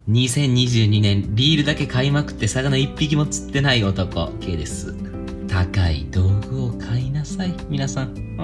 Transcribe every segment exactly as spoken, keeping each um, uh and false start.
にせんにじゅうにねんリールだけ買いまくって魚一匹も釣ってない男 K です。高い道具を買いなさい皆さん。うん。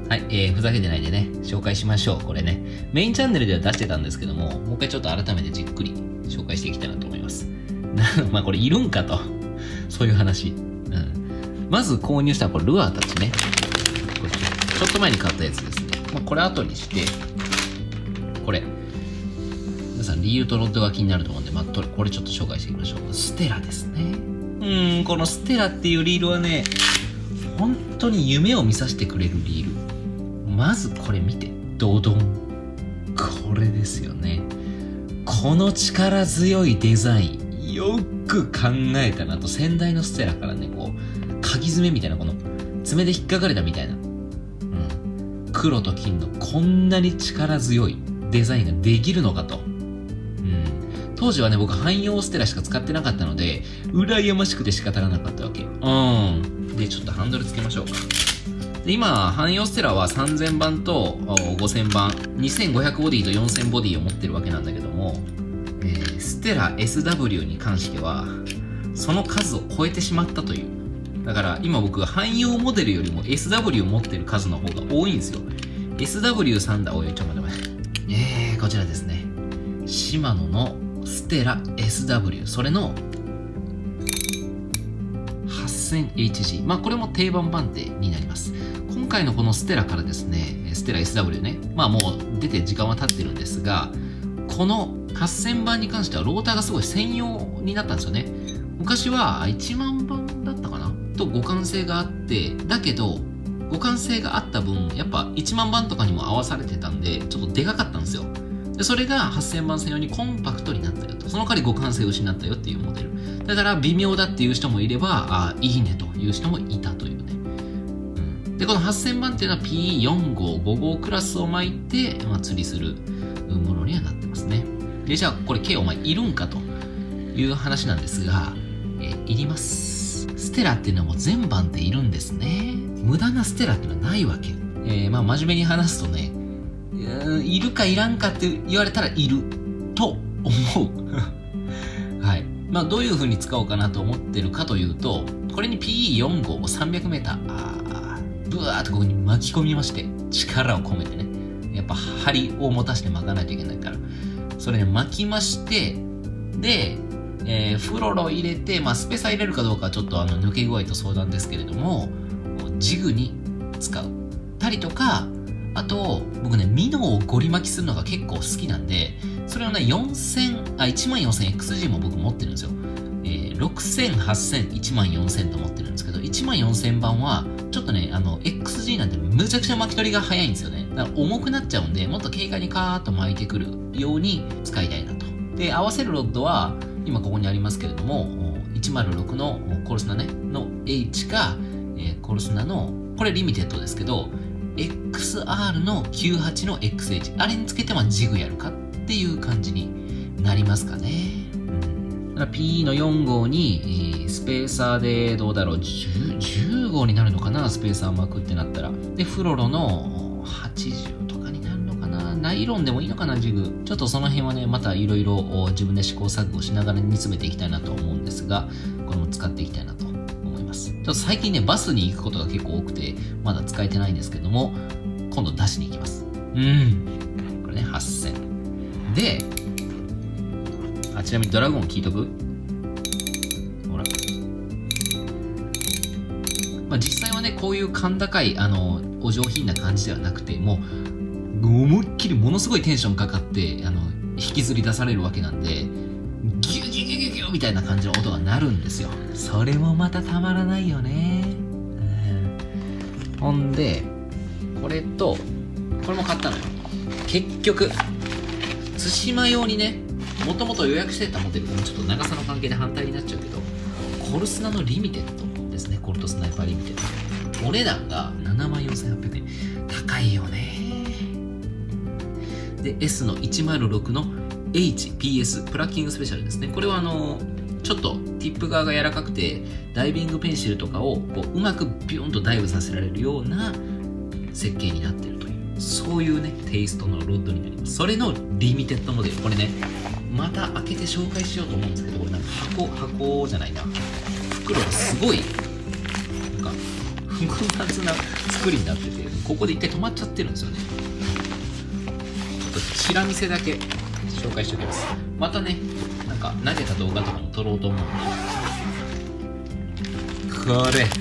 はい、えー、ふざけてないでね紹介しましょう。これねメインチャンネルでは出してたんですけども、もう一回ちょっと改めてじっくり紹介していきたいなと思います。なまあこれいるんかとそういう話。うん。まず購入したこれルアーたちね。これちょっと前に買ったやつですね。まあ、これ後にしてこれ。皆さんリールとロッドが気になると思うんで、まあ、これちょっと紹介していきましょう。ステラですね。うーん、このステラっていうリールはね、本当に夢を見させてくれるリール。まずこれ見て。ドドン。これですよね。この力強いデザイン。よく考えたなと。先代のステラからね、こう、鍵爪みたいな、この爪で引っかかれたみたいな。うん。黒と金のこんなに力強いデザインができるのかと。当時はね、僕、汎用ステラしか使ってなかったので、羨ましくて仕方がなかったわけ。うん。で、ちょっとハンドルつけましょうか。で、今、汎用ステラはさんぜんばんとごせんばん、にせんごひゃくボディとよんせんボディを持ってるわけなんだけども、えー、ステラ エスダブリュー に関しては、その数を超えてしまったという。だから、今僕が汎用モデルよりも エスダブリュー を持ってる数の方が多いんですよ。エスダブリューさん だ。おい、ちょっと待って待って。えー、こちらですね。シマノのステラ エスダブリュー、それの はっせんエイチジー、まあこれも定番番手になります。今回のこのステラからですね、ステラ エスダブリュー ね、まあもう出て時間は経ってるんですが、このはっせんばんに関してはローターがすごい専用になったんですよね。昔はいちまんばんだったかなと互換性があって、だけど互換性があった分やっぱいちまんばんとかにも合わされてたんでちょっとでかかったんですよ。でそれがはっせんばん専用にコンパクトになったよと。その代わり互換性を失ったよっていうモデル。だから微妙だっていう人もいれば、あいいねという人もいたというね。うん、で、このはっせんばんっていうのは ピーよんごう、ごごうクラスを巻いて、まあ、釣りするものにはなってますね。で、じゃあこれ K お前いるんかという話なんですが、えー、いります。ステラっていうのはもう全番っているんですね。無駄なステラっていうのはないわけ。えー、まあ真面目に話すとね、いるかいらんかって言われたらいると思う。はい。まあどういう風に使おうかなと思ってるかというと、これに ピーよんごうをさんびゃくメーター、あーブワーっとここに巻き込みまして、力を込めてね。やっぱ針を持たせて巻かないといけないから。それで巻きまして、で、えー、フロロ入れて、まあスペーサー入れるかどうかはちょっとあの抜け具合と相談ですけれども、ジグに使う。たりとか、あと、僕ね、ミノをゴリ巻きするのが結構好きなんで、それをね、よんせん、あ、いちまんよんせんエックスジー も僕持ってるんですよ。えー、ろくせん、はっせん、いちまんよんせんと持ってるんですけど、いちまんよんせんばんは、ちょっとね、あの、エックスジー なんてむちゃくちゃ巻き取りが早いんですよね。だから重くなっちゃうんで、もっと軽快にカーッと巻いてくるように使いたいなと。で、合わせるロッドは、今ここにありますけれども、いちまるろくのコルスナね、の H か、えー、コルスナの、これリミテッドですけど、エックスアール のきゅうじゅうはちの エックスエイチ。あれにつけてまあジグやるかっていう感じになりますかね。うん、だから ピー のよんごうに、スペーサーでどうだろう、じゅう、じゅうごうになるのかな、スペーサー巻くってなったら。で、フロロのはちじゅうとかになるのかな。ナイロンでもいいのかな、ジグ。ちょっとその辺はね、またいろいろ自分で試行錯誤しながら煮詰めていきたいなと思うんですが、これも使っていきたいなと。ちょっと最近ね、バスに行くことが結構多くて、まだ使えてないんですけども、今度出しに行きます。うん。これね、はっせん。で、あ、ちなみにドラゴン聞いとく？ほら。まあ実際はね、こういう甲高い、あの、お上品な感じではなくて、もう、思いっきりものすごいテンションかかって、あの、引きずり出されるわけなんで、ギュギュギュギュギュみたいな感じの音が鳴るんですよ。それもまたたまらないよね。うん、ほんで、これと、これも買ったのよ。結局、対馬用にね、もともと予約してたモデルがちょっと長さの関係で反対になっちゃうけど、コルスナのリミテッドですね。コルトスナイパーリミテッド。お値段がななまんよんせんはっぴゃくえん。高いよね。で、S のいちまるろくのエイチピーエス プラッキングスペシャルですね。これはあのちょっとティップ側が柔らかくてダイビングペンシルとかをこううまくビューンとダイブさせられるような設計になっているという、そういうねテイストのロッドになります。それのリミテッドモデル、これねまた開けて紹介しようと思うんですけど、これなんか箱箱じゃないな、袋がすごいなんか複雑な作りになってて、ここで一回止まっちゃってるんですよね。ちょっとチラ見せだけ紹介しておきます。またね、なんか投げた動画とかも撮ろうと思うんで、これ、これ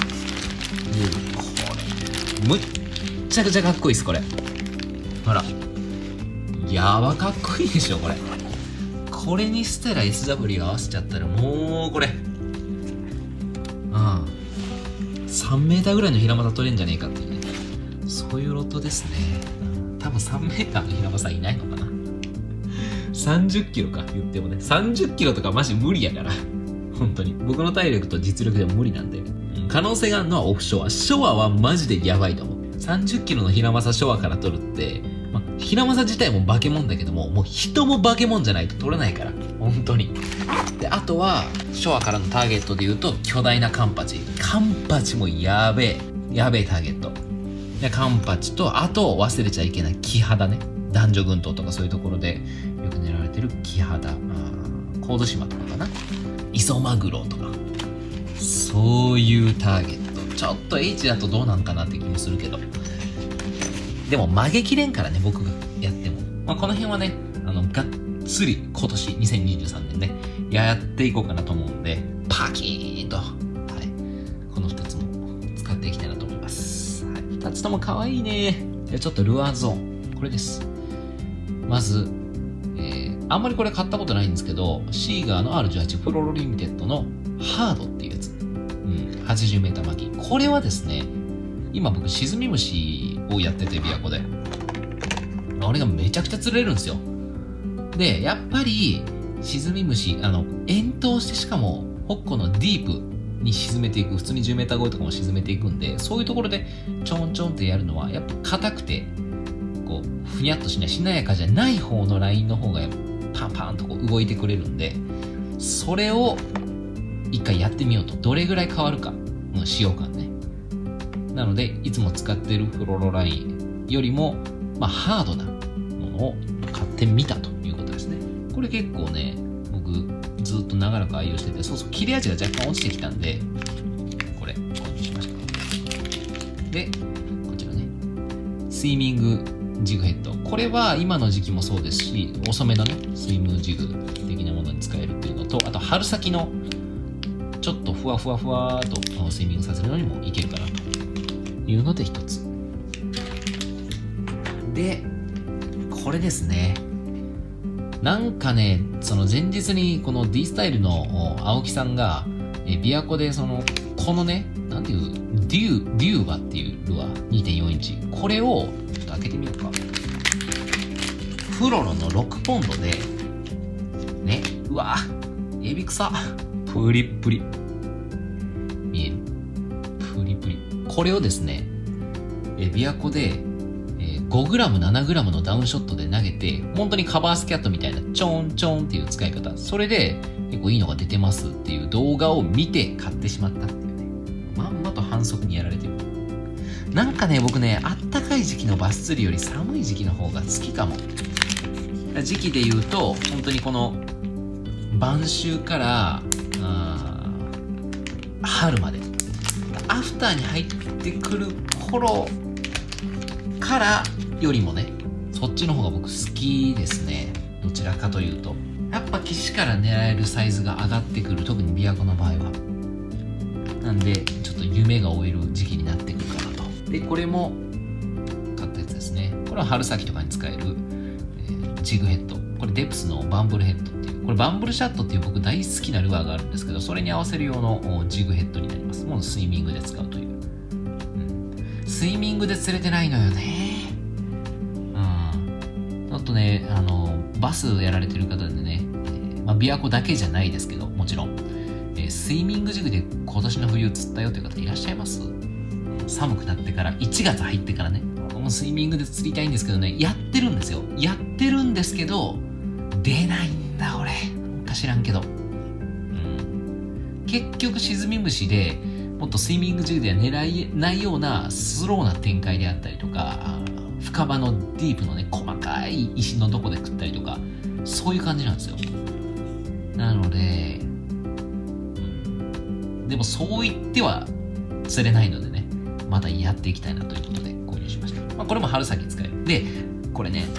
むっちゃくちゃかっこいいです。これほら、やばかっこいいでしょこれ。これにステラ エスダブリュー 合わせちゃったらもうこれ、うん、さんメーターぐらいの平正取れんじゃねえかっていうね、そういうロットですね。多分さんメーターの平正いないのかな。さんじゅっキロか言ってもね、さんじゅっキロとかマジ無理やから本当に僕の体力と実力でも無理なんで、うん、可能性があるのはオフショア。ショアはマジでやばいと思う。さんじゅっキロの平正ショアから取るって、まあ、平正自体も化け物だけども、もう人も化け物じゃないと取れないから本当に。であとはショアからのターゲットで言うと巨大なカンパチ。カンパチもやべえやべえターゲットで、カンパチと、あと忘れちゃいけないキハダね。男女群島とかそういうところでよく狙われてるキハダ、神津島とかかな、イソマグロとか、そういうターゲット。ちょっと H だとどうなんかなって気もするけど、でも曲げきれんからね、僕がやっても。まあ、この辺はね、あのがっつり今年にせんにじゅうさんねんねやっていこうかなと思うんで、パキーンと、はい、このふたつも使っていきたいなと思います。はい、ふたつとも可愛いね。じゃあちょっとルアーゾーン、これです。まず、えー、あんまりこれ買ったことないんですけど、シーガーの アールじゅうはち プロロリミテッドのハードっていうやつ、うん、はちじゅうメーター巻き。これはですね、今僕沈み虫をやってて、琵琶湖であれがめちゃくちゃ釣れるんですよ。でやっぱり沈み虫、あの遠投して、しかもホッコのディープに沈めていく、普通にじゅうメーター超えとかも沈めていくんで、そういうところでちょんちょんってやるのはやっぱ硬くて、こうふにゃっとしない、しなやかじゃない方のラインの方がパンパンとこう動いてくれるんで、それを一回やってみようと。どれぐらい変わるか、うん、使用感ね。なのでいつも使ってるフロロラインよりも、まあ、ハードなものを買ってみたということですね。これ結構ね、僕ずっと長らく愛用してて、そうそう、切れ味が若干落ちてきたんで、これ購入しました。でこちらね、スイミングジグヘッド。これは今の時期もそうですし、遅めのねスイムジグ的なものに使えるっていうのと、あと春先のちょっとふわふわふわーとスイミングさせるのにもいけるかなというので一つで、これですね。なんかね、その前日にこの D スタイルの青木さんがえ琵琶湖でそのこのね、なんていうデューデューバっていうルアー にてんよんインチ、これをちょっと開けてみようか。フロロのろくポンドでね、うわエビ臭プリップリ、見える？プリプリ。これをですね、え琵琶湖でごグラム、ななグラム のダウンショットで投げて、本当にカバースキャットみたいなちょんちょんっていう使い方、それで結構いいのが出てますっていう動画を見て買ってしまったっていうね、まんまと反則にやられてる。なんかね、僕ね、あったかい時期のバス釣りより寒い時期の方が好きかも。時期で言うと本当にこの晩秋からあ春まで、アフターに入ってくる頃からよりもね、そっちの方が僕好きですね。どちらかというとやっぱ岸から狙えるサイズが上がってくる、特に琵琶湖の場合は。なんでちょっと夢が追える時期になってくるかなと。でこれも買ったやつですね。これは春先とかに使える、えー、ジグヘッド。これデプスのバンブルヘッドっていう、これバンブルシャットっていう僕大好きなルアーがあるんですけど、それに合わせる用のジグヘッドになります。もうスイミングで使うという、うん、スイミングで釣れてないのよね。うん、ちょっとね、あのバスやられてる方でね、えーまあ、琵琶湖だけじゃないですけど、もちろん、えー、スイミングジグで今年の冬釣ったよという方いらっしゃいます？寒くなってから、いちがつ入ってからね、もうスイミングで釣りたいんですけどね、やってるんですよ。やってるんですけど出ないんだ俺、なんか知らんけど、うん、結局沈み虫でもっとスイミングジグでは狙えないようなスローな展開であったりとか、深場のディープのね細かい石のとこで食ったりとか、 そういう感じなんですよ。なので、でもそう言っては釣れないのでね、またやっていきたいなということで購入しました。まあ、これも春先使える。で、これね、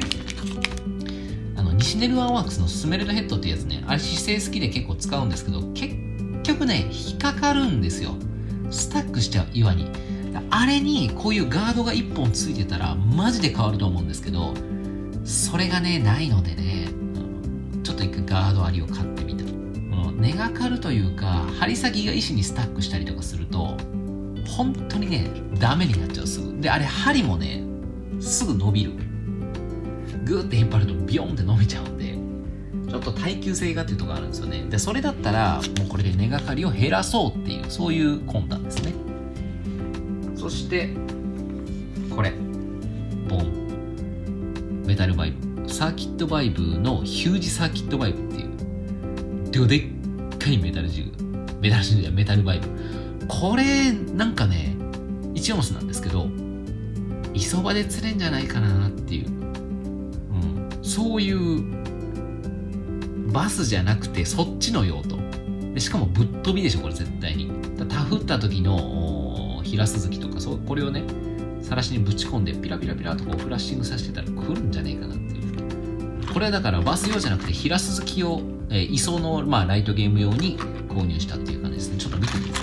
あの、西ネルワンワークスのスメルトヘッドっていうやつね、あれ姿勢好きで結構使うんですけど、結局ね、引っかかるんですよ。スタックしちゃう、岩に。あれにこういうガードがいっぽんついてたら、マジで変わると思うんですけど、それがね、ないのでね、ちょっと一回ガードありを買ってみた。根がかるというか、針先が石にスタックしたりとかすると、本当にね、ダメになっちゃう、すぐ。で、あれ、針もね、すぐ伸びる。グーって引っ張るとビヨンって伸びちゃうんで、ちょっと耐久性がっていうところあるんですよね。で、それだったら、もうこれで根がかりを減らそうっていう、そういう魂胆ですね。そして、これ。ボン。メタルバイブ。サーキットバイブのヒュージサーキットバイブっていう、どでっかいメタルジグ。メタルジグじゃメタルバイブ。これ、なんかね、一オンスなんですけど、磯場で釣れんじゃないかなっていう。うん。そういう、バスじゃなくて、そっちの用途。でしかもぶっ飛びでしょ、これ絶対に。タフった時のヒラスズキとか、そう、これをね、さらしにぶち込んで、ピラピラピラとこうフラッシングさせてたら来るんじゃねえかなっていう。これはだからバス用じゃなくて、ヒラスズキを、えー、磯の、まあ、ライトゲーム用に購入したっていう感じですね。ちょっと見てみよ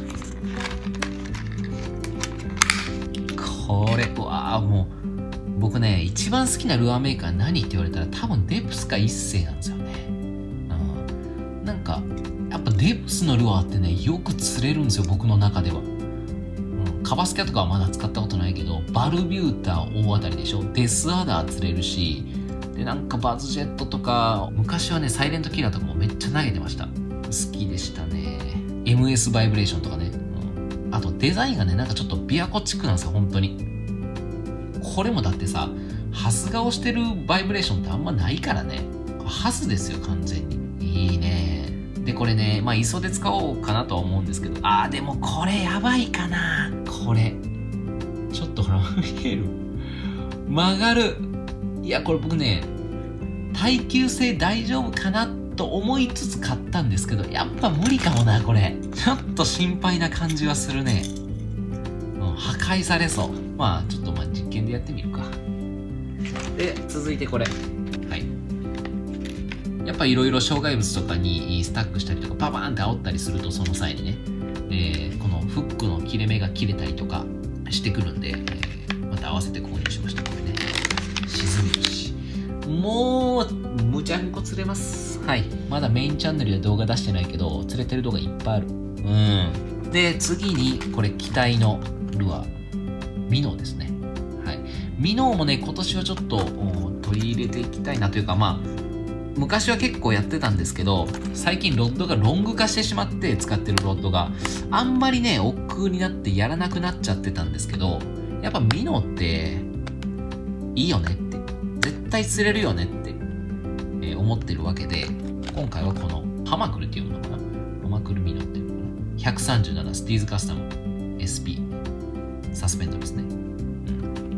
う。これ、うわあ、もう、僕ね、一番好きなルアーメーカー何って言われたら、多分デプスか一世なんですよね。うん。なんか、やっぱデプスのルアーってね、よく釣れるんですよ、僕の中では。うん。カバスキャとかはまだ使ったことないけど、バルビューター大当たりでしょ。デスアダー釣れるし、で、なんかバズジェットとか、昔はね、サイレントキラーとかもめっちゃ投げてました。好きでしたね。エムエス バイブレーションとかね。うん、あとデザインがね、なんかちょっと琵琶湖チックなんですよ、本当に。これもだってさ、ハス顔してるバイブレーションってあんまないからね。ハスですよ、完全に。いいね。で、これね、まあ、磯で使おうかなとは思うんですけど、あー、でもこれやばいかな。これ。ちょっとほら、見える。曲がる。いや、これ僕ね、耐久性大丈夫かなと思いつつ買ったんですけど、やっぱ無理かもな、これ。ちょっと心配な感じはするね。うん、破壊されそう。まあ、ちょっとまあ実験でやってみるか。で、続いてこれ。はい。やっぱいろいろ障害物とかにスタックしたりとか、パバーンって煽ったりすると、その際にね、えー、このフックの切れ目が切れたりとかしてくるんで、えー、また合わせて購入しました、これね。沈めるし。もう、むちゃんこ釣れます。はい。まだメインチャンネルで動画出してないけど、釣れてる動画いっぱいある。うん。で、次に、これ、機体のルアー。ミノーですね。はい。ミノーもね、今年はちょっと取り入れていきたいなというか、まあ、昔は結構やってたんですけど、最近ロッドがロング化してしまって、使ってるロッドがあんまりね、億劫になってやらなくなっちゃってたんですけど、やっぱミノーっていいよねって、絶対釣れるよねって、えー、思ってるわけで、今回はこのハマクルっていうのかな、ハマクルミノーっていうのかな、ひゃくさんじゅうななスティーズカスタム エスピー サスペンドですね。うん、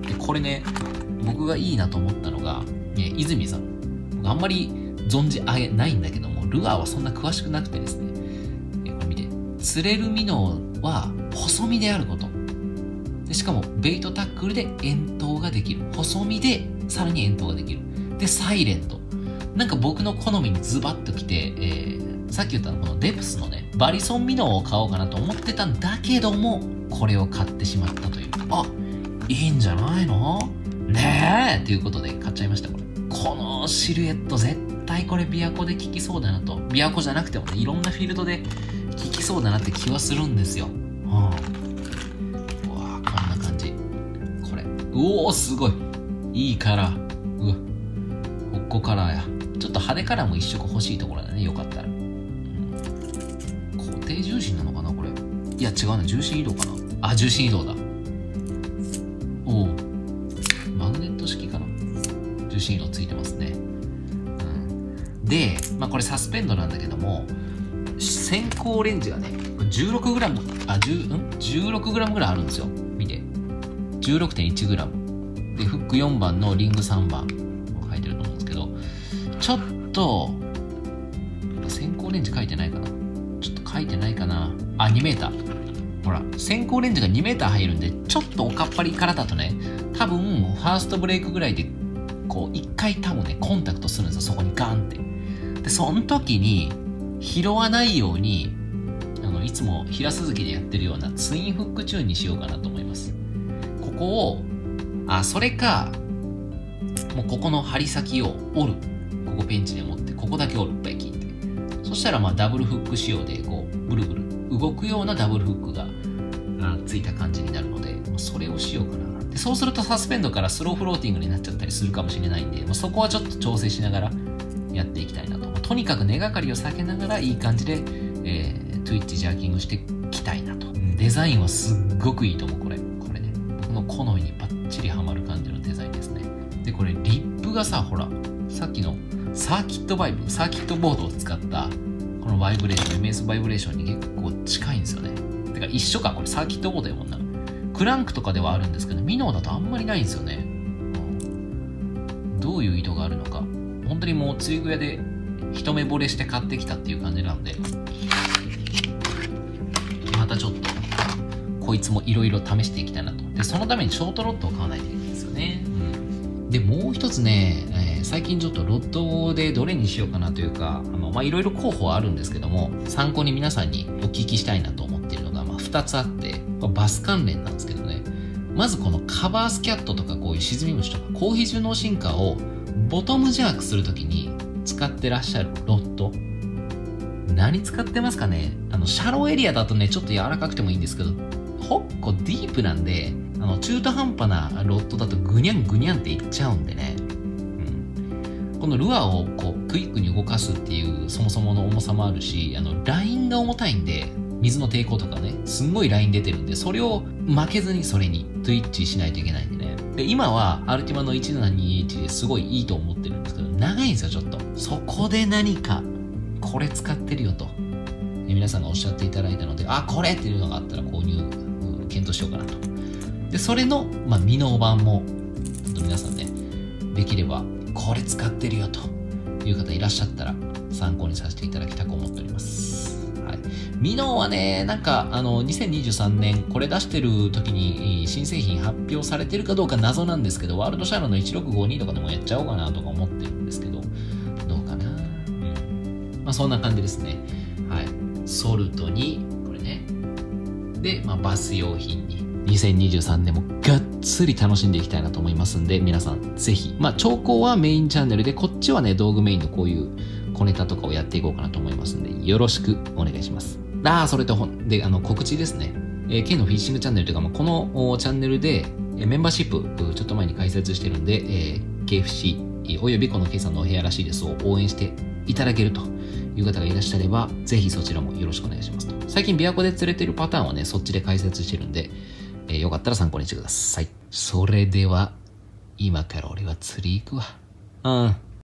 でこれね、僕がいいなと思ったのが、ね、泉さん、僕あんまり存じ上げないんだけども、ルアーはそんな詳しくなくてですね、えこれ見て、釣れるミノーは細身であること。でしかも、ベイトタックルで遠投ができる。細身でさらに遠投ができる。で、サイレント。なんか僕の好みにズバッときて、えー、さっき言ったこのデプスのね、バリソンミノーを買おうかなと思ってたんだけども、これを買ってしまったという。あ、いいんじゃないのねえということで買っちゃいました、これ。このシルエット絶対これ琵琶湖で効きそうだなと。琵琶湖じゃなくてもね、いろんなフィールドで効きそうだなって気はするんですよ。うん。うわぁ、こんな感じ。これ。うおー、すごい。いいカラー。うわ。ホッコカラーや。ちょっと派手カラーも一色欲しいところだね、よかったら。うん、固定重心なのかな、これ。いや、違うな。重心移動かな。あ、重心移動だ。おお。マグネット式かな。重心移動ついてますね。うん、で、まあこれサスペンドなんだけども、先行レンジがね、じゅうろくグラム、あ、10、ん ?じゅうろくグラム ぐらいあるんですよ。見て。じゅうろくてんいちグラム。で、フックよんばんのリングさんばん。書いてると思うんですけど、 ちょっと先行レンジ書いてないかな、ちょっと書いてないかなあ、にメーター、ほら先行レンジがにメーター入るんで、ちょっとおかっぱりからだとね、多分ファーストブレイクぐらいでこう一回多分ねコンタクトするんですよ、そこにガンって。でその時に拾わないように、あのいつも平鈴木でやってるようなツインフックチューンにしようかなと思います。ここを、あ、それかもうここの針先を折る、ここペンチで持ってここだけ折る、ベキって。そしたらまあダブルフック仕様でこうブルブル動くようなダブルフックがついた感じになるので、それをしようかな。でそうするとサスペンドからスローフローティングになっちゃったりするかもしれないんで、まあ、そこはちょっと調整しながらやっていきたいなと。まあ、とにかく根がかりを避けながらいい感じで、えー、トゥイッチジャーキングしていきたいなと。デザインはすっごくいいと思う、これ。これね、僕の好みにバッチリハマる感じのデザインですね。で、これリップがさ、ほら、さっきのサーキットバイブ、サーキットボードを使ったこのバイブレーション、エムエス バイブレーションに結構近いんですよね。てか一緒か、これサーキットボードやもんな。クランクとかではあるんですけど、ミノーだとあんまりないんですよね。うん、どういう意図があるのか。本当にもう釣り具屋で一目惚れして買ってきたっていう感じなんで、またちょっとこいつもいろいろ試していきたいなと。で、そのためにショートロッドを買わないといけないんですよね。うん、で、もう一つね、えー、最近ちょっとロッドでどれにしようかなというか、あの、まあ、いろいろ候補はあるんですけども、参考に皆さんにお聞きしたいなと思っているのが、まあ、ふたつあって、バス関連なんですけどね。まずこのカバースキャットとかこういう沈み虫とか高比重脳進化をボトムジャークするときに使ってらっしゃるロッド。何使ってますかね。あの、シャローエリアだとね、ちょっと柔らかくてもいいんですけど、ほっこディープなんで、あの、中途半端なロッドだとグニャングニャンっていっちゃうんでね。うん。このルアーをこうクイックに動かすっていうそもそもの重さもあるし、あの、ラインが重たいんで、水の抵抗とかね、すんごいライン出てるんで、それを負けずにそれにトゥイッチしないといけないんでね。で、今はアルティマのいちななにいちですごいいいと思ってるんですけど、長いんですよ、ちょっと。そこで何か、これ使ってるよと、皆さんがおっしゃっていただいたので、あ、これっていうのがあったら購入、検討しようかなと。で、それの、まあ、未納版も、ちょっと皆さんね、できれば、これ使ってるよという方いらっしゃったら、参考にさせていただきたく思っております。はい、ミノはね、なんかあのにせんにじゅうさんねんこれ出してる時に新製品発表されてるかどうか謎なんですけど、ワールドシャロのいちろくごにとかでもやっちゃおうかなとか思ってるんですけど、どうかな。うん。まあそんな感じですね。はい。ソルトに、これね。で、まあバス用品に。にせんにじゅうさんねんもがっつり楽しんでいきたいなと思いますんで、皆さんぜひ、まあ調光はメインチャンネルで、こっちはね、道具メインのこういう小ネタとかをやっていこうかなと思いますんで、よろしくお願いします。ああ、それと、で、あの、告知ですね。えー、K のフィッシングチャンネルというか、まあ、このチャンネルで、えー、メンバーシップ、ちょっと前に開設してるんで、えー、ケーエフシー、およびこの K さんのお部屋らしいですを応援していただけるという方がいらっしゃれば、ぜひそちらもよろしくお願いしますと。最近、琵琶湖で釣れてるパターンはね、そっちで開設してるんで、えー、よかったら参考にしてください。それでは、今から俺は釣り行くわ。うん。